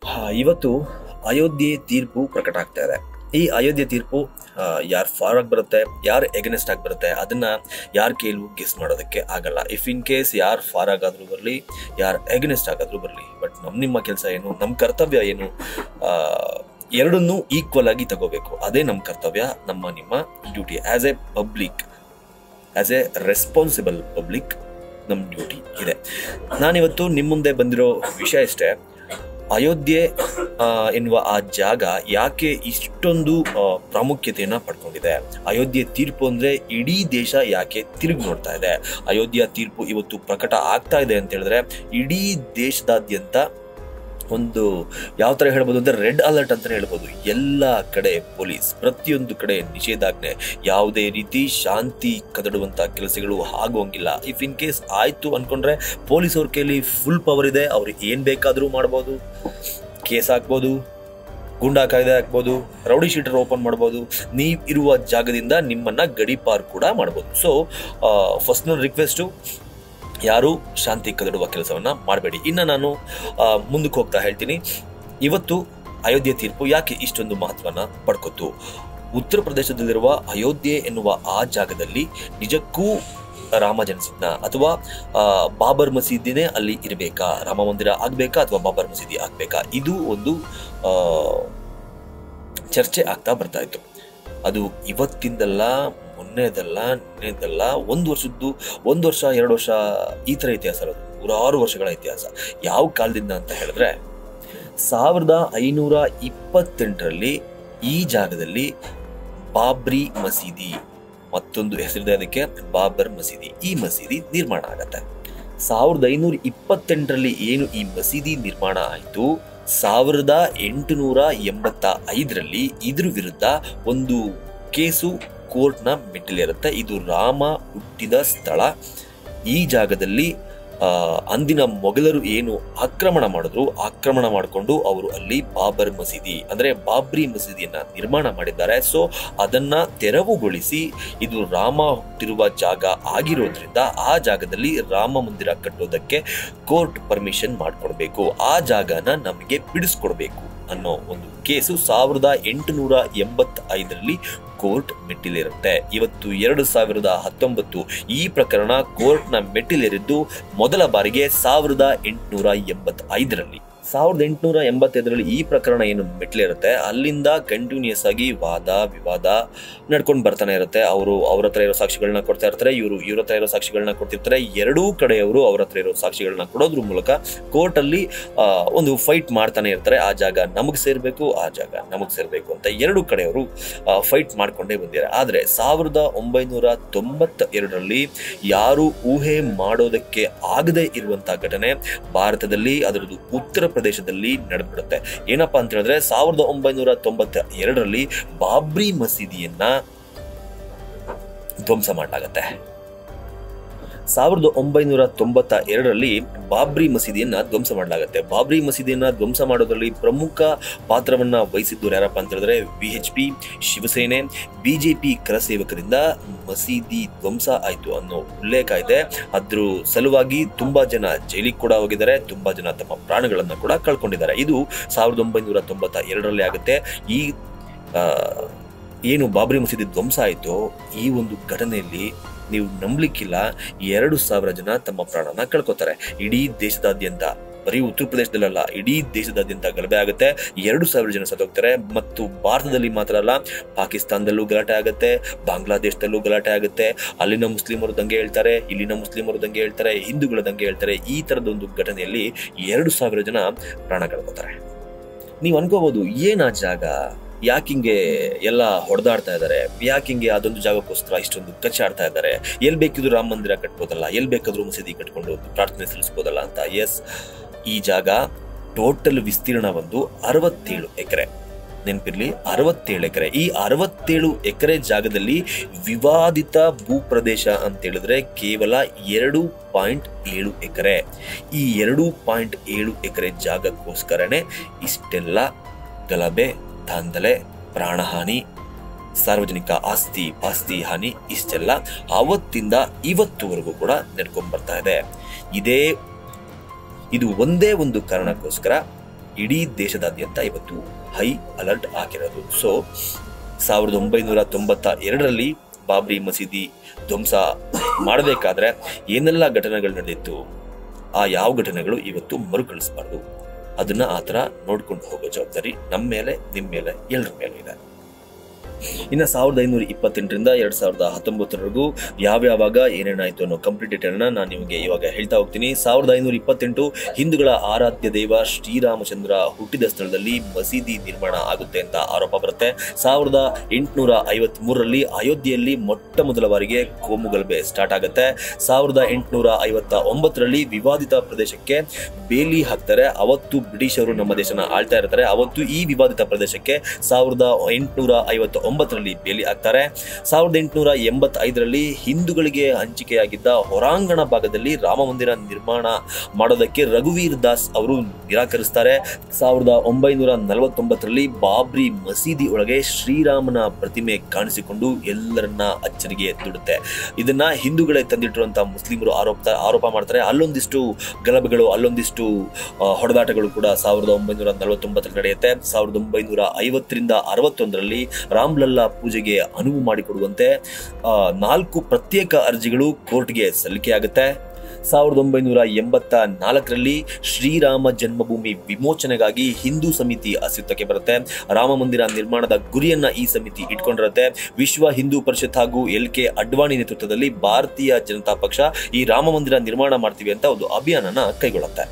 ಇವತ್ತು ಅಯೋಧ್ಯೆ ತೀರ್ಪು ಪ್ರಕಟ ಆಗ್ತಾ ಇದೆ. ಈ ಅಯೋಧ್ಯೆ ತೀರ್ಪು ಯಾರು ಫಾರ್ ಆಗಿ ಬರುತ್ತೆ, ಯಾರು ಎಗನೆಸ್ಟ್ ಆಗಿ ಬರುತ್ತೆ, ಅದನ್ನ ಯಾರು ಕೇಳು ಗೆಸ್ ಮಾಡೋದಕ್ಕೆ ಆಗಲ್ಲ. ಇಫ್ ಇನ್ ಕೇಸ್ ಯಾರು ಫಾರ್ ಆಗಾದ್ರೂ ಬರಲಿ, ಯಾರು ಎಗನೆಸ್ಟ್ ಆಗಾದ್ರೂ ಬರಲಿ, ಬಟ್ ನಿಮ್ಮ ಕೆಲಸ ಏನು, ನಮ್ಮ ಕರ್ತವ್ಯ ಏನು, ಎರಡನ್ನೂ ಈಕ್ವಲ್ ಆಗಿ ತಗೋಬೇಕು. ಅದೇ ನಮ್ಮ ಕರ್ತವ್ಯ, ನಿಮ್ಮ duty as a public, as a responsible public ನಮ್ಮ ಡ್ಯೂಟಿ ಇದೆ. ನಾನಿವತ್ತು ನಿಮ್ಮ ಮುಂದೆ ಬಂದಿರೋ ವಿಷಯ ಇಷ್ಟೇ. ಅಯೋಧ್ಯೆ ಎನ್ನುವ ಆ ಜಾಗ ಯಾಕೆ ಇಷ್ಟೊಂದು ಪ್ರಾಮುಖ್ಯತೆಯನ್ನ ಪಡ್ಕೊಂಡಿದೆ? ಅಯೋಧ್ಯೆ ತೀರ್ಪು ಅಂದ್ರೆ ಇಡೀ ದೇಶ ಯಾಕೆ ತಿರುಗಿ ನೋಡ್ತಾ ಇದೆ? ಅಯೋಧ್ಯೆ ತೀರ್ಪು ಇವತ್ತು ಪ್ರಕಟ ಆಗ್ತಾ ಇದೆ ಅಂತ ಹೇಳಿದ್ರೆ ಇಡೀ ದೇಶದಾದ್ಯಂತ ಒಂದು ಯಾವ ತರ ಹೇಳ್ಬೋದು ಅಂದ್ರೆ ರೆಡ್ ಅಲರ್ಟ್ ಅಂತಾನೆ ಹೇಳ್ಬೋದು. ಎಲ್ಲ ಕಡೆ ಪೊಲೀಸ್, ಪ್ರತಿಯೊಂದು ಕಡೆ ನಿಷೇಧಾಜ್ಞೆ, ಯಾವುದೇ ರೀತಿ ಶಾಂತಿ ಕದಡುವಂತ ಕೆಲಸಗಳು ಆಗೋಂಗಿಲ್ಲ. ಇಫ್ ಇನ್ ಕೇಸ್ ಆಯ್ತು ಅನ್ಕೊಂಡ್ರೆ ಪೊಲೀಸ್ ಅವ್ರ ಕೈಲಿ ಫುಲ್ ಪವರ್ ಇದೆ. ಅವ್ರು ಏನ್ ಬೇಕಾದ್ರೂ ಮಾಡ್ಬೋದು, ಕೇಸ್ ಹಾಕ್ಬೋದು, ಗುಂಡಾ ಕಾಯ್ದೆ ಹಾಕ್ಬೋದು, ರೌಡಿ ಶೀಟರ್ ಓಪನ್ ಮಾಡ್ಬೋದು, ನೀವ್ ಇರುವ ಜಾಗದಿಂದ ನಿಮ್ಮನ್ನ ಗಡೀಪಾರು ಕೂಡ ಮಾಡ್ಬೋದು. ಸೊ ಫಸ್ಟ್ ನನ್ನ ರಿಕ್ವೆಸ್ಟು, ಯಾರು ಶಾಂತಿ ಕದಡುವ ಕೆಲಸವನ್ನ ಮಾಡಬೇಡಿ. ಇನ್ನು ನಾನು ಮುಂದಕ್ಕೆ ಹೋಗ್ತಾ ಹೇಳ್ತೀನಿ. ಇವತ್ತು ಅಯೋಧ್ಯೆ ತೀರ್ಪು ಯಾಕೆ ಇಷ್ಟೊಂದು ಮಹತ್ವನ ಪಡ್ಕೊತು? ಉತ್ತರ ಪ್ರದೇಶದಲ್ಲಿರುವ ಅಯೋಧ್ಯೆ ಎನ್ನುವ ಆ ಜಾಗದಲ್ಲಿ ನಿಜಕ್ಕೂ ರಾಮ ಜನಿಸಿದ್ನ ಅಥವಾ ಬಾಬರ್ ಮಸೀದಿನೇ ಅಲ್ಲಿ ಇರಬೇಕಾ? ರಾಮ ಮಂದಿರ ಆಗ್ಬೇಕಾ ಅಥವಾ ಬಾಬರ್ ಮಸೀದಿ ಆಗ್ಬೇಕಾ? ಇದು ಒಂದು ಚರ್ಚೆ ಆಗ್ತಾ ಬರ್ತಾ ಇತ್ತು. ಅದು ಇವತ್ತಿಂದಲ್ಲ, ಮೊನ್ನೆದಲ್ಲ, ನಿನ್ನೆದಲ್ಲ, ಒಂದು ವರ್ಷ 2 ವರ್ಷ ಈ ತರ ಇತಿಹಾಸ ಇರೋದು, 100 ವರ್ಷಗಳ ಇತಿಹಾಸ. ಯಾವ ಕಾಲದಿಂದ ಅಂತ ಹೇಳಿದ್ರೆ 1528ರಲ್ಲಿ ಈ ಜಾಗದಲ್ಲಿ ಬಾಬ್ರಿ ಮಸೀದಿ, ಮತ್ತೊಂದು ಹೆಸರಿದೆ ಅದಕ್ಕೆ, ಬಾಬರ್ ಮಸೀದಿ, ಈ ಮಸೀದಿ ನಿರ್ಮಾಣ ಆಗತ್ತೆ. 1528ರಲ್ಲಿ ಏನು ಈ ಮಸೀದಿ ನಿರ್ಮಾಣ ಆಯಿತು, 1885ರಲ್ಲಿ ಇದ್ರ ವಿರುದ್ಧ ಒಂದು ಕೇಸು ಕೋರ್ಟ್ನ ಮೆಟ್ಟಿಲಿರುತ್ತೆ. ಇದು ರಾಮ ಹುಟ್ಟಿದ ಸ್ಥಳ. ಈ ಜಾಗದಲ್ಲಿ ಅಂದಿನ ಮೊಘಲರು ಏನು ಆಕ್ರಮಣ ಮಾಡಿಕೊಂಡು ಅವರು ಅಲ್ಲಿ ಬಾಬರ್ ಮಸೀದಿ ಅಂದ್ರೆ ಬಾಬ್ರಿ ಮಸೀದಿಯನ್ನ ನಿರ್ಮಾಣ ಮಾಡಿದ್ದಾರೆ. ಸೊ ಅದನ್ನ ತೆರವುಗೊಳಿಸಿ ಇದು ರಾಮ ಹುಟ್ಟಿರುವ ಜಾಗ ಆಗಿರೋದ್ರಿಂದ ಆ ಜಾಗದಲ್ಲಿ ರಾಮ ಮಂದಿರ ಕಟ್ಟೋದಕ್ಕೆ ಕೋರ್ಟ್ ಪರ್ಮಿಷನ್ ಮಾಡ್ಕೊಡ್ಬೇಕು, ಆ ಜಾಗನ ನಮಗೆ ಬಿಡಿಸ್ಕೊಡ್ಬೇಕು ಅನ್ನೋ ಒಂದು ಕೇಸು 1885ರಲ್ಲಿ ಕೋರ್ಟ್ ಮೆಟ್ಟಿಲೇರುತ್ತೆ. ಇವತ್ತು 2019 ಈ ಪ್ರಕರಣ ಕೋರ್ಟ್ನ ಮೆಟ್ಟಿಲೇರಿದ್ದು ಮೊದಲ ಬಾರಿಗೆ 1885ರಲ್ಲಿ. 1885ರಲ್ಲಿ ಈ ಪ್ರಕರಣ ಏನು ಮೆಟ್ಲಿರುತ್ತೆ, ಅಲ್ಲಿಂದ ಕಂಟಿನ್ಯೂಸ್ ಆಗಿ ವಾದ ವಿವಾದ ನಡ್ಕೊಂಡು ಬರ್ತಾನೆ ಇರುತ್ತೆ. ಅವರು ಅವ್ರ ಹತ್ರ ಇರೋ ಸಾಕ್ಷಿಗಳನ್ನ ಕೊಡ್ತಾ ಇರ್ತಾರೆ, ಇವ್ರ ಹತ್ರ ಇರೋ ಸಾಕ್ಷಿಗಳನ್ನ ಕೊಡ್ತಿರ್ತಾರೆ. ಎರಡೂ ಕಡೆಯವರು ಅವ್ರ ಹತ್ರ ಇರೋ ಸಾಕ್ಷಿಗಳನ್ನ ಕೊಡೋದ್ರ ಮೂಲಕ ಕೋರ್ಟ್ ಅಲ್ಲಿ ಒಂದು ಫೈಟ್ ಮಾಡ್ತಾನೆ ಇರ್ತಾರೆ. ಆ ಜಾಗ ನಮಗ್ ಸೇರ್ಬೇಕು, ಆ ಜಾಗ ನಮಗ್ ಸೇರ್ಬೇಕು ಅಂತ ಎರಡೂ ಕಡೆಯವರು ಫೈಟ್ ಮಾಡ್ಕೊಂಡೇ ಬಂದಿದ್ದಾರೆ. ಆದ್ರೆ 1992ರಲ್ಲಿ ಯಾರು ಊಹೆ ಮಾಡೋದಕ್ಕೆ ಆಗದೆ ಇರುವಂತಹ ಘಟನೆ ಭಾರತದಲ್ಲಿ, ಅದರದ್ದು ಉತ್ತರ ಪ್ರದೇಶದಲ್ಲಿ ನಡೆದ್ಬಿಡುತ್ತೆ. ಏನಪ್ಪಾ ಅಂತ ಹೇಳಿದ್ರೆ 1992ರಲ್ಲಿ ಬಾಬ್ರಿ ಮಸೀದಿಯನ್ನ ಧ್ವಂಸ ಮಾಡಲಾಗತ್ತೆ. 1992ರಲ್ಲಿ ಬಾಬ್ರಿ ಮಸೀದಿಯನ್ನ ಧ್ವಂಸ ಮಾಡಲಾಗುತ್ತೆ. ಬಾಬ್ರಿ ಮಸೀದಿಯನ್ನ ಧ್ವಂಸ ಮಾಡೋದ್ರಲ್ಲಿ ಪ್ರಮುಖ ಪಾತ್ರವನ್ನ ವಹಿಸಿದ್ದು ಯಾರಪ್ಪ ಅಂತ ಹೇಳಿದ್ರೆ VHP, ಶಿವಸೇನೆ, ಬಿಜೆಪಿ ಕರಸೇವಕರಿಂದ ಮಸೀದಿ ಧ್ವಂಸ ಆಯ್ತು ಅನ್ನೋ ಉಲ್ಲೇಖ ಇದೆ. ಅದ್ರ ಸಲುವಾಗಿ ತುಂಬಾ ಜನ ಜೈಲಿಗೆ ಕೂಡ ಹೋಗಿದ್ದಾರೆ, ತುಂಬಾ ಜನ ತಮ್ಮ ಪ್ರಾಣಗಳನ್ನ ಕೂಡ ಕಳ್ಕೊಂಡಿದ್ದಾರೆ. ಇದು 1992ರಲ್ಲಿ ಆಗುತ್ತೆ. ಈ ಏನು ಬಾಬ್ರಿ ಮಸೀದಿ ಧ್ವಂಸ ಆಯ್ತು, ಈ ಒಂದು ಘಟನೆಯಲ್ಲಿ ನೀವು ನಂಬಲಿಕ್ಕಿಲ್ಲ, 2,000 ಜನ ತಮ್ಮ ಪ್ರಾಣನ ಕಳ್ಕೊತಾರೆ. ಇಡೀ ದೇಶದಾದ್ಯಂತ, ಬರೀ ಉತ್ತರ ಪ್ರದೇಶದಲ್ಲ, ಇಡೀ ದೇಶದಾದ್ಯಂತ ಗಲಭೆ ಆಗುತ್ತೆ. 2,000 ಜನ ಸತ್ತೋಗ್ತಾರೆ. ಮತ್ತು ಭಾರತದಲ್ಲಿ ಮಾತ್ರ ಅಲ್ಲ, ಪಾಕಿಸ್ತಾನದಲ್ಲೂ ಗಲಾಟೆ ಆಗುತ್ತೆ, ಬಾಂಗ್ಲಾದೇಶದಲ್ಲೂ ಗಲಾಟೆ ಆಗುತ್ತೆ. ಅಲ್ಲಿನ ಮುಸ್ಲಿಮರು ದಂಗೆ ಹೇಳ್ತಾರೆ, ಇಲ್ಲಿನ ಮುಸ್ಲಿಮರು ದಂಗೆ ಹೇಳ್ತಾರೆ, ಹಿಂದೂಗಳ ದಂಗೆ ಹೇಳ್ತಾರೆ. ಈ ತರದೊಂದು ಘಟನೆಯಲ್ಲಿ 2,000 ಜನ ಪ್ರಾಣ ಕಳ್ಕೊತಾರೆ. ನೀವು ಅನ್ಕೋಬಹುದು, ಏನ್ ಆ ಜಾಗ, ಯಾಕಿಂಗೆ ಎಲ್ಲ ಹೊಡೆದಾಡ್ತಾ ಇದ್ದಾರೆ, ಯಾಕಿಂಗೆ ಅದೊಂದು ಜಾಗಕ್ಕೋಸ್ಕರ ಇಷ್ಟೊಂದು ಕಚ್ಚಾಡ್ತಾ ಇದ್ದಾರೆ, ಎಲ್ಲಿ ಬೇಕಿದ್ರು ರಾಮ ಮಂದಿರ ಕಟ್ಬೋದಲ್ಲ, ಎಲ್ಲಿ ಬೇಕಾದ್ರೂ ಮಸೀದಿ ಕಟ್ಕೊಂಡು ಪ್ರಾರ್ಥನೆ ಸಲ್ಲಿಸಬಹುದಲ್ಲ ಅಂತ. ಎಸ್, ಈ ಜಾಗ ಟೋಟಲ್ ವಿಸ್ತೀರ್ಣ ಒಂದು 67 ಎಕರೆ. ನೆನಪಿರ್ಲಿ, 67 ಎಕರೆ. ಈ 67 ಎಕರೆ ಜಾಗದಲ್ಲಿ ವಿವಾದಿತ ಭೂಪ್ರದೇಶ ಅಂತ ಹೇಳಿದ್ರೆ ಕೇವಲ 2.7 ಎಕರೆ. ಈ 2.7 ಎಕರೆ ಜಾಗಕ್ಕೋಸ್ಕರನೇ ಇಷ್ಟೆಲ್ಲ ಗಲಭೆ, ದಾಂಧಲೆ, ಪ್ರಾಣಹಾನಿ, ಸಾರ್ವಜನಿಕ ಆಸ್ತಿ ಪಾಸ್ತಿ ಹಾನಿ, ಇಷ್ಟೆಲ್ಲ ಅವತ್ತಿಂದ ಇವತ್ತುವರೆಗೂ ಕೂಡ ನಡ್ಕೊಂಡ್ ಬರ್ತಾ ಇದೆ. ಇದು ಒಂದೇ ಒಂದು ಕಾರಣಕ್ಕೋಸ್ಕರ ಇಡೀ ದೇಶದಾದ್ಯಂತ ಇವತ್ತು ಹೈ ಅಲರ್ಟ್ ಆಗಿರೋದು. ಸೊ 1992ರಲ್ಲಿ ಬಾಬ್ರಿ ಮಸೀದಿ ಧ್ವಂಸ ಮಾಡಬೇಕಾದ್ರೆ ಏನೆಲ್ಲ ಘಟನೆಗಳು ನಡೆದಿತ್ತು, ಆ ಯಾವ ಘಟನೆಗಳು ಇವತ್ತು ಮರುಕಳಿಸಬಾರ್ದು, ಅದನ್ನ ಆ ಥರ ನೋಡ್ಕೊಂಡು ಹೋಗೋ ಜವಾಬ್ದಾರಿ ನಮ್ಮ ಮೇಲೆ, ನಿಮ್ಮ ಮೇಲೆ, ಎಲ್ಲರ ಮೇಲೆ ಇದೆ. ಇನ್ನು 1528ರಿಂದ 2019ವರೆಗೂ ಯಾವ್ಯಾವಾಗ ಏನೇನಾಯ್ತು ಅನ್ನೋ ಕಂಪ್ಲೀಟ್ ಡೀಟೇಲ್ ನಾನು ನಿಮಗೆ ಇವಾಗ ಹೇಳ್ತಾ ಹೋಗ್ತೀನಿ. 1528 ಹಿಂದೂಗಳ ಆರಾಧ್ಯ ದೇವ ಶ್ರೀರಾಮಚಂದ್ರ ಹುಟ್ಟಿದ ಸ್ಥಳದಲ್ಲಿ ಮಸೀದಿ ನಿರ್ಮಾಣ ಆಗುತ್ತೆ ಅಂತ ಆರೋಪ ಬರುತ್ತೆ. 1853ರಲ್ಲಿ ಅಯೋಧ್ಯೆಯಲ್ಲಿ ಮೊಟ್ಟ ಮೊದಲ ಬಾರಿಗೆ ಕೋಮುಗಲಭೆ ಸ್ಟಾರ್ಟ್ ಆಗುತ್ತೆ. 1859ರಲ್ಲಿ ವಿವಾದಿತ ಪ್ರದೇಶಕ್ಕೆ ಬೇಲಿ ಹಾಕ್ತಾರೆ. ಅವತ್ತು ಬ್ರಿಟಿಷರು ನಮ್ಮ ದೇಶನ ಆಳ್ತಾ ಇರ್ತಾರೆ. ಅವತ್ತು ಈ ವಿವಾದಿತ ಪ್ರದೇಶಕ್ಕೆ 1859ರಲ್ಲಿ ಬೇಲಿ ಹಾಕ್ತಾರೆ. 1885ರಲ್ಲಿ ಹಿಂದೂಗಳಿಗೆ ಹಂಚಿಕೆಯಾಗಿದ್ದ ಹೊರಾಂಗಣ ಭಾಗದಲ್ಲಿ ರಾಮ ಮಂದಿರ ನಿರ್ಮಾಣ ಮಾಡೋದಕ್ಕೆ ರಘುವೀರ್ ದಾಸ್ ಅವರು ನಿರಾಕರಿಸ್ತಾರೆ. 1949ರಲ್ಲಿ ಬಾಬ್ರಿ ಮಸೀದಿ ಒಳಗೆ ಶ್ರೀರಾಮನ ಪ್ರತಿಮೆ ಕಾಣಿಸಿಕೊಂಡು ಎಲ್ಲರನ್ನ ಅಚ್ಚರಿಗೆ ದುಡುತ್ತೆ. ಇದನ್ನ ಹಿಂದೂಗಳೇ ತಂದಿಟ್ಟಿರುವಂತಹ ಮುಸ್ಲಿಮರು ಆರೋಪ ಮಾಡ್ತಾರೆ. ಅಲ್ಲೊಂದಿಷ್ಟು ಗಲಭೆಗಳು, ಅಲ್ಲೊಂದಿಷ್ಟು ಹೊಡೆದಾಟಗಳು ಕೂಡ 1949ರಲ್ಲಿ ನಡೆಯುತ್ತೆ. 1950ರಿಂದ 61ರಲ್ಲಿ ರಾಮ್ಲಲ್ಲಾ ಪೂಜೆಗೆ ಅನುವು ಮಾಡಿಕೊಡುವಂತೆ 4 ಪ್ರತ್ಯೇಕ ಅರ್ಜಿಗಳು ಕೋರ್ಟ್ಗೆ ಸಲ್ಲಿಕೆಯಾಗುತ್ತೆ. 1984ರಲ್ಲಿ ಶ್ರೀರಾಮ ಜನ್ಮಭೂಮಿ ವಿಮೋಚನೆಗಾಗಿ ಹಿಂದೂ ಸಮಿತಿ ಅಸ್ತಿತ್ವಕ್ಕೆ ಬರುತ್ತೆ. ರಾಮ ಮಂದಿರ ನಿರ್ಮಾಣದ ಗುರಿಯನ್ನ ಈ ಸಮಿತಿ ಇಟ್ಕೊಂಡಿರುತ್ತೆ. ವಿಶ್ವ ಹಿಂದೂ ಪರಿಷತ್ ಹಾಗೂ LK ಅಡ್ವಾಣಿ ನೇತೃತ್ವದಲ್ಲಿ ಭಾರತೀಯ ಜನತಾ ಪಕ್ಷ ಈ ರಾಮ ಮಂದಿರ ನಿರ್ಮಾಣ ಮಾಡ್ತೀವಿ ಅಂತ ಒಂದು ಅಭಿಯಾನನ ಕೈಗೊಳ್ಳುತ್ತೆ.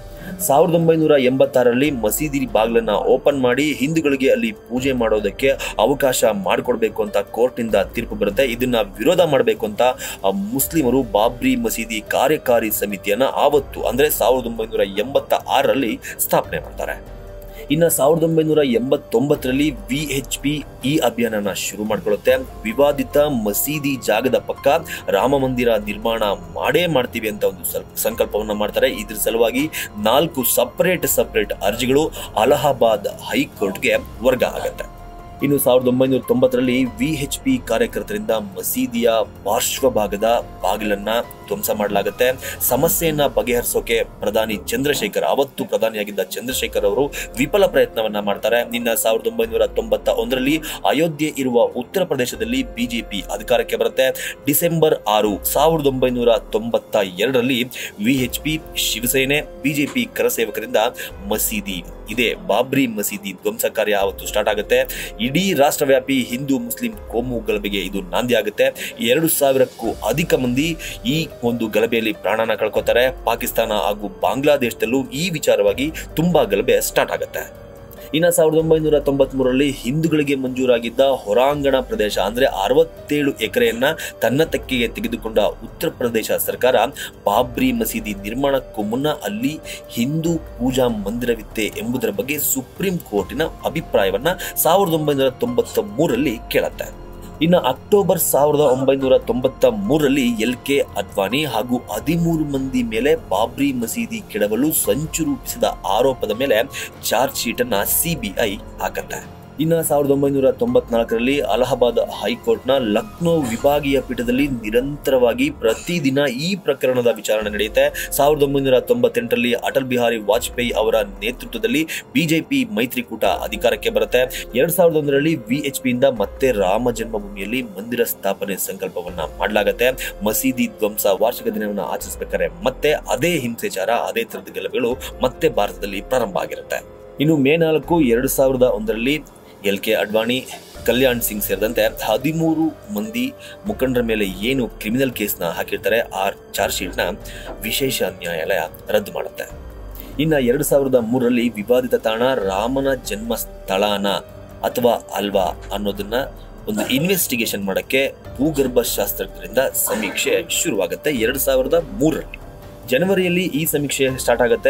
1986ರಲ್ಲಿ ಮಸೀದಿ ಬಾಗ್ಲನ್ನ ಓಪನ್ ಮಾಡಿ ಹಿಂದೂಗಳಿಗೆ ಅಲ್ಲಿ ಪೂಜೆ ಮಾಡೋದಕ್ಕೆ ಅವಕಾಶ ಮಾಡಿಕೊಡ್ಬೇಕು ಅಂತ ಕೋರ್ಟ್ ನಿಂದ ತೀರ್ಪು ಬರುತ್ತೆ. ಇದನ್ನ ವಿರೋಧ ಮಾಡಬೇಕು ಅಂತ ಮುಸ್ಲಿಮರು ಬಾಬ್ರಿ ಮಸೀದಿ ಕಾರ್ಯಕಾರಿ ಸಮಿತಿಯನ್ನ ಆವತ್ತು ಅಂದ್ರೆ 1986ರಲ್ಲಿ ಸ್ಥಾಪನೆ ಮಾಡ್ತಾರೆ. ಇನ್ನು 1989ರಲ್ಲಿ VHP ಈ ಅಭಿಯಾನನ ಶುರು ಮಾಡ್ಕೊಳ್ಳುತ್ತೆ. ವಿವಾದಿತ ಮಸೀದಿ ಜಾಗದ ಪಕ್ಕ ರಾಮ ಮಂದಿರ ನಿರ್ಮಾಣ ಮಾಡೇ ಮಾಡ್ತೀವಿ ಅಂತ ಒಂದು ಸಂಕಲ್ಪವನ್ನ ಮಾಡ್ತಾರೆ. ಇದ್ರ ಸಲುವಾಗಿ 4 ಸಪರೇಟ್ ಅರ್ಜಿಗಳು ಅಲಹಾಬಾದ್ ಹೈಕೋರ್ಟ್ಗೆ ವರ್ಗ ಆಗುತ್ತೆ. ಇನ್ನು 1990ರಲ್ಲಿ VHP ಕಾರ್ಯಕರ್ತರಿಂದ ಮಸೀದಿಯ ಪಾರ್ಶ್ವಭಾಗದ ಬಾಗಿಲನ್ನ ಧ್ವಂಸ ಮಾಡಲಾಗುತ್ತೆ. ಸಮಸ್ಯೆಯನ್ನ ಬಗೆಹರಿಸೋಕೆ ಪ್ರಧಾನಿ ಚಂದ್ರಶೇಖರ್, ಅವತ್ತು ಪ್ರಧಾನಿಯಾಗಿದ್ದ ಚಂದ್ರಶೇಖರ್ ಅವರು ವಿಫಲ ಪ್ರಯತ್ನವನ್ನ ಮಾಡ್ತಾರೆ. ಇನ್ನು 1991ರಲ್ಲಿ ಅಯೋಧ್ಯೆ ಇರುವ ಉತ್ತರ ಪ್ರದೇಶದಲ್ಲಿ BJP ಅಧಿಕಾರಕ್ಕೆ ಬರುತ್ತೆ. ಡಿಸೆಂಬರ್ 6, 1992ರಲ್ಲಿ VHP, ಶಿವಸೇನೆ, BJP ಕರಸೇವಕರಿಂದ ಮಸೀದಿ ಇದೆ ಬಾಬ್ರಿ ಮಸೀದಿ ಧ್ವಂಸ ಕಾರ್ಯ ಅವತ್ತು ಸ್ಟಾರ್ಟ್ ಆಗುತ್ತೆ. ಇಡೀ ರಾಷ್ಟ್ರವ್ಯಾಪಿ ಹಿಂದೂ ಮುಸ್ಲಿಂ ಕೋಮು ಗಲಭೆಗೆ ಇದು ನಾಂದಿ ಆಗುತ್ತೆ. 2000ಕ್ಕೂ ಅಧಿಕ ಮಂದಿ ಈ ಒಂದು ಗಲಭೆಯಲ್ಲಿ ಪ್ರಾಣನ ಕಳ್ಕೊತಾರೆ. ಪಾಕಿಸ್ತಾನ ಹಾಗೂ ಬಾಂಗ್ಲಾದೇಶದಲ್ಲೂ ಈ ವಿಚಾರವಾಗಿ ತುಂಬಾ ಗಲಭೆ ಸ್ಟಾರ್ಟ್ ಆಗುತ್ತೆ. ಇನ್ನು 1993ರಲ್ಲಿ ಹಿಂದೂಗಳಿಗೆ ಮಂಜೂರಾಗಿದ್ದ ಹೊರಾಂಗಣ ಪ್ರದೇಶ ಅಂದ್ರೆ 67 ಎಕರೆಯನ್ನ ತನ್ನ ತೆಕ್ಕೆಗೆ ತೆಗೆದುಕೊಂಡ ಉತ್ತರ ಪ್ರದೇಶ ಸರ್ಕಾರ ಬಾಬ್ರಿ ಮಸೀದಿ ನಿರ್ಮಾಣಕ್ಕೂ ಮುನ್ನ ಅಲ್ಲಿ ಹಿಂದೂ ಪೂಜಾ ಮಂದಿರವಿತ್ತೆ ಎಂಬುದರ ಬಗ್ಗೆ ಸುಪ್ರೀಂ ಕೋರ್ಟಿನ ಅಭಿಪ್ರಾಯವನ್ನ 1993ರಲ್ಲಿ ಕೇಳುತ್ತೆ. ಇನ್ನು ಅಕ್ಟೋಬರ್ 1993ರಲ್ಲಿ LK ಅಡ್ವಾಣಿ ಹಾಗೂ 13 ಮಂದಿ ಮೇಲೆ ಬಾಬ್ರಿ ಮಸೀದಿ ಕೆಡವಲು ಸಂಚು ರೂಪಿಸಿದ ಆರೋಪದ ಮೇಲೆ ಚಾರ್ಜ್ ಶೀಟ್ ಅನ್ನ CBI ಹಾಕತ್ತೆ. ಇನ್ನು 1994ರಲ್ಲಿ ಅಲಹಾಬಾದ್ ಹೈಕೋರ್ಟ್ನ ಲಕ್ನೋ ವಿಭಾಗೀಯ ಪೀಠದಲ್ಲಿ ನಿರಂತರವಾಗಿ ಪ್ರತಿದಿನ ಈ ಪ್ರಕರಣದ ವಿಚಾರಣೆ ನಡೆಯುತ್ತೆ. 1998ರಲ್ಲಿ ಅಟಲ್ ಬಿಹಾರಿ ವಾಜಪೇಯಿ ಅವರ ನೇತೃತ್ವದಲ್ಲಿ BJP ಮೈತ್ರಿಕೂಟ ಅಧಿಕಾರಕ್ಕೆ ಬರುತ್ತೆ. 2001ರಲ್ಲಿ VHP ಇಂದ ಮತ್ತೆ ರಾಮ ಜನ್ಮಭೂಮಿಯಲ್ಲಿ ಮಂದಿರ ಸ್ಥಾಪನೆ ಸಂಕಲ್ಪವನ್ನ ಮಾಡಲಾಗುತ್ತೆ. ಮಸೀದಿ ಧ್ವಂಸ ವಾರ್ಷಿಕ ದಿನವನ್ನ ಆಚರಿಸಬೇಕಾದ್ರೆ ಮತ್ತೆ ಅದೇ ಹಿಂಸಾಚಾರ, ಅದೇ ತರದ ಗಲಭೆಗಳು ಮತ್ತೆ ಭಾರತದಲ್ಲಿ ಪ್ರಾರಂಭ ಆಗಿರುತ್ತೆ. ಇನ್ನು ಮೇ 4, 2001ರಲ್ಲಿ LK ಅಡ್ವಾಣಿ, ಕಲ್ಯಾಣ್ ಸಿಂಗ್ ಸೇರಿದಂತೆ 13 ಮಂದಿ ಮುಖಂಡರ ಮೇಲೆ ಏನು ಕ್ರಿಮಿನಲ್ ಕೇಸ್ನ ಹಾಕಿರ್ತಾರೆ ಆ ಚಾರ್ಜ್ ಶೀಟ್ನ ವಿಶೇಷ ನ್ಯಾಯಾಲಯ ರದ್ದು ಮಾಡುತ್ತೆ. ಇನ್ನು 2003ರಲ್ಲಿ ವಿವಾದಿತ ತಾಣ ರಾಮನ ಜನ್ಮ ಸ್ಥಳನ ಅಥವಾ ಅಲ್ವಾ ಅನ್ನೋದನ್ನ ಒಂದು ಇನ್ವೆಸ್ಟಿಗೇಷನ್ ಮಾಡಕ್ಕೆ ಭೂಗರ್ಭ ಶಾಸ್ತ್ರಜ್ಞರಿಂದ ಸಮೀಕ್ಷೆ ಶುರುವಾಗುತ್ತೆ. 2003ರಲ್ಲಿ ಜನವರಿಯಲ್ಲಿ ಈ ಸಮೀಕ್ಷೆ ಸ್ಟಾರ್ಟ್ ಆಗುತ್ತೆ.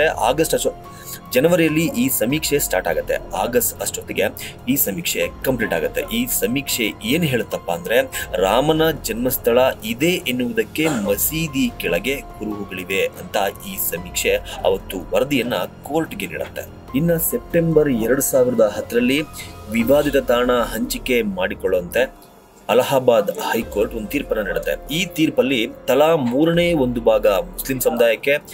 ಆಗಸ್ಟ್ ಅಷ್ಟೊತ್ತಿಗೆ ಈ ಸಮೀಕ್ಷೆ ಕಂಪ್ಲೀಟ್ ಆಗುತ್ತೆ. ಈ ಸಮೀಕ್ಷೆ ಏನ್ ಹೇಳುತ್ತಪ್ಪ ಅಂದ್ರೆ ರಾಮನ ಜನ್ಮಸ್ಥಳ ಇದೆ ಎನ್ನುವುದಕ್ಕೆ ಮಸೀದಿ ಕೆಳಗೆ ಕುರುಹುಗಳಿವೆ ಅಂತ ಈ ಸಮೀಕ್ಷೆ ಅವತ್ತು ವರದಿಯನ್ನ ಕೋರ್ಟ್ಗೆ ನೀಡುತ್ತೆ. ಇನ್ನು ಸೆಪ್ಟೆಂಬರ್ 2010ರಲ್ಲಿ ವಿವಾದಿತ ತಾಣ ಹಂಚಿಕೆ ಮಾಡಿಕೊಳ್ಳುವಂತೆ ಅಲಹಾಬಾದ್ ಹೈಕೋರ್ಟ್ ಒಂದು ತೀರ್ಪನ್ನು ನೀಡುತ್ತೆ. ಈ ತೀರ್ಪಲ್ಲಿ ತಲಾ 3/1 ಭಾಗ ಮುಸ್ಲಿಂ ಸಮುದಾಯಕ್ಕೆ,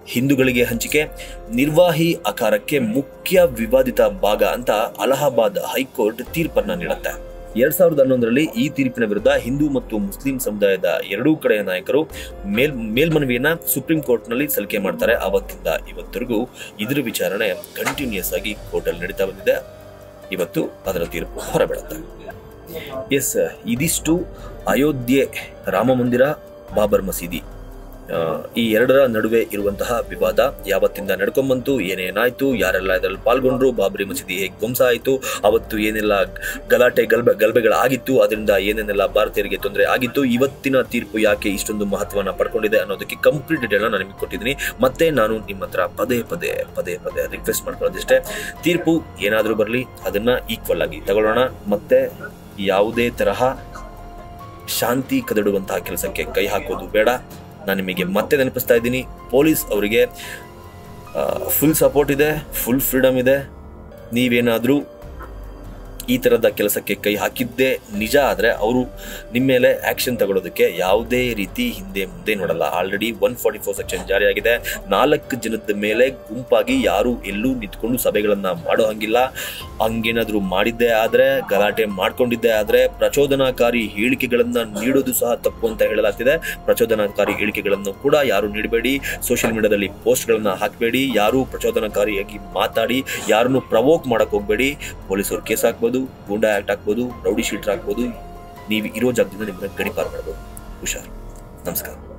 ಹಿಂದೂಗಳಿಗೆ ಹಂಚಿಕೆ ನಿರ್ವಾಹಿ ಆಕಾರಕ್ಕೆ ಮುಖ್ಯ ವಿವಾದಿತ ಭಾಗ ಅಂತ ಅಲಹಾಬಾದ್ ಹೈಕೋರ್ಟ್ ತೀರ್ಪನ್ನ ನೀಡುತ್ತೆ. 2011ರಲ್ಲಿ ಈ ತೀರ್ಪಿನ ವಿರುದ್ಧ ಹಿಂದೂ ಮತ್ತು ಮುಸ್ಲಿಂ ಸಮುದಾಯದ ಎರಡೂ ಕಡೆಯ ನಾಯಕರು ಮೇಲ್ಮನವಿಯನ್ನ ಸುಪ್ರೀಂ ಕೋರ್ಟ್ ನಲ್ಲಿ ಸಲ್ಲಿಕೆ ಮಾಡ್ತಾರೆ. ಅವತ್ತಿಂದ ಇವತ್ತರೆಗೂ ಇದರ ವಿಚಾರಣೆ ಕಂಟಿನ್ಯೂಸ್ ಆಗಿ ಕೋರ್ಟ್ ಅಲ್ಲಿ ನಡೀತಾ ಬಂದಿದೆ. ಇವತ್ತು ಅದರ ತೀರ್ಪು ಹೊರಬೀಳುತ್ತೆ. ಎಸ್, ಇದಿಷ್ಟು ಅಯೋಧ್ಯೆ ರಾಮ ಮಂದಿರ, ಬಾಬರ್ ಮಸೀದಿ ಈ ಎರಡರ ನಡುವೆ ಇರುವಂತಹ ವಿವಾದ ಯಾವತ್ತಿಂದ ನಡ್ಕೊಂಡ್ಬಂತು, ಏನೇನಾಯ್ತು, ಯಾರೆಲ್ಲ ಇದರಲ್ಲಿ ಪಾಲ್ಗೊಂಡ್ರು, ಬಾಬರಿ ಮಸೀದಿ ಹೇಗೆ ಧ್ವಂಸ ಆಯಿತು, ಅವತ್ತು ಏನೆಲ್ಲ ಗಲಭೆಗಳಾಗಿತ್ತು, ಅದರಿಂದ ಏನೇನೆಲ್ಲ ಭಾರತೀಯರಿಗೆ ತೊಂದರೆ ಆಗಿತ್ತು, ಇವತ್ತಿನ ತೀರ್ಪು ಯಾಕೆ ಇಷ್ಟೊಂದು ಮಹತ್ವನ ಪಡ್ಕೊಂಡಿದೆ ಅನ್ನೋದಕ್ಕೆ ಕಂಪ್ಲೀಟ್ ಡೀಟೇಲ್ನ ನಾನು ನಿಮಗೆ ಕೊಟ್ಟಿದ್ದೀನಿ. ಮತ್ತೆ ನಾನು ನಿಮ್ಮ ಹತ್ರ ಪದೇ ಪದೇ ರಿಕ್ವೆಸ್ಟ್ ಮಾಡ್ಕೊಳ್ಳೋದಿಷ್ಟೇ, ತೀರ್ಪು ಏನಾದರೂ ಬರಲಿ ಅದನ್ನ ಈಕ್ವಲ್ ಆಗಿ ತಗೊಳ್ಳೋಣ. ಮತ್ತೆ ಯಾವುದೇ ತರಹ ಶಾಂತಿ ಕದಡುವಂತಹ ಕೆಲಸಕ್ಕೆ ಕೈ ಹಾಕೋದು ಬೇಡ. ನಾನು ನಿಮಗೆ ಮತ್ತೆ ನೆನಪಿಸ್ತಾ ಇದ್ದೀನಿ, ಪೊಲೀಸ್ ಅವರಿಗೆ ಫುಲ್ ಸಪೋರ್ಟ್ ಇದೆ, ಫುಲ್ ಫ್ರೀಡಮ್ ಇದೆ. ನೀವೇನಾದರೂ ಈ ಥರದ ಕೆಲಸಕ್ಕೆ ಕೈ ಹಾಕಿದ್ದೇ ನಿಜ ಆದರೆ ಅವರು ನಿಮ್ಮ ಮೇಲೆ ಆ್ಯಕ್ಷನ್ ತಗೊಳ್ಳೋದಕ್ಕೆ ಯಾವುದೇ ರೀತಿ ಹಿಂದೆ ಮುಂದೆ ನೋಡಲ್ಲ. Already 144 section ಜಾರಿಯಾಗಿದೆ. 4 ಜನದ ಮೇಲೆ ಗುಂಪಾಗಿ ಯಾರು ಎಲ್ಲೂ ನಿಂತ್ಕೊಂಡು ಸಭೆಗಳನ್ನು ಮಾಡೋ ಹಂಗಿಲ್ಲ. ಹಂಗೇನಾದರೂ ಮಾಡಿದ್ದೇ ಆದರೆ, ಗಲಾಟೆ ಮಾಡ್ಕೊಂಡಿದ್ದೇ ಆದರೆ ಪ್ರಚೋದನಾಕಾರಿ ಹೇಳಿಕೆಗಳನ್ನು ನೀಡೋದು ಸಹ ತಪ್ಪು ಅಂತ ಹೇಳಲಾಗ್ತಿದೆ. ಪ್ರಚೋದನಾಕಾರಿ ಹೇಳಿಕೆಗಳನ್ನು ಕೂಡ ಯಾರು ನೀಡಬೇಡಿ. ಸೋಷಿಯಲ್ ಮೀಡಿಯಾದಲ್ಲಿ ಪೋಸ್ಟ್ಗಳನ್ನು ಹಾಕಬೇಡಿ. ಯಾರು ಪ್ರಚೋದನಾಕಾರಿಯಾಗಿ ಮಾತಾಡಿ ಯಾರನ್ನು ಪ್ರವೋಕ್ ಮಾಡಕ್ಕೆ ಹೋಗಬೇಡಿ. ಪೊಲೀಸರು ಕೇಸ್ ಹಾಕ್ಬೋದು, ಗೂಂಡಾ ಆಕ್ಟ್ ಹಾಕ್ಬೋದು, ರೌಡಿ ಶೀಟರ್ ಹಾಕ್ಬೋದು. ನೀವು ಇರೋ ಜಾಗದಿಂದ ನಿಮ್ಮನ್ನ ಗಡಿಪಾರು ಮಾಡ್ಬೋದು. ಹುಷಾರ್. ನಮಸ್ಕಾರ.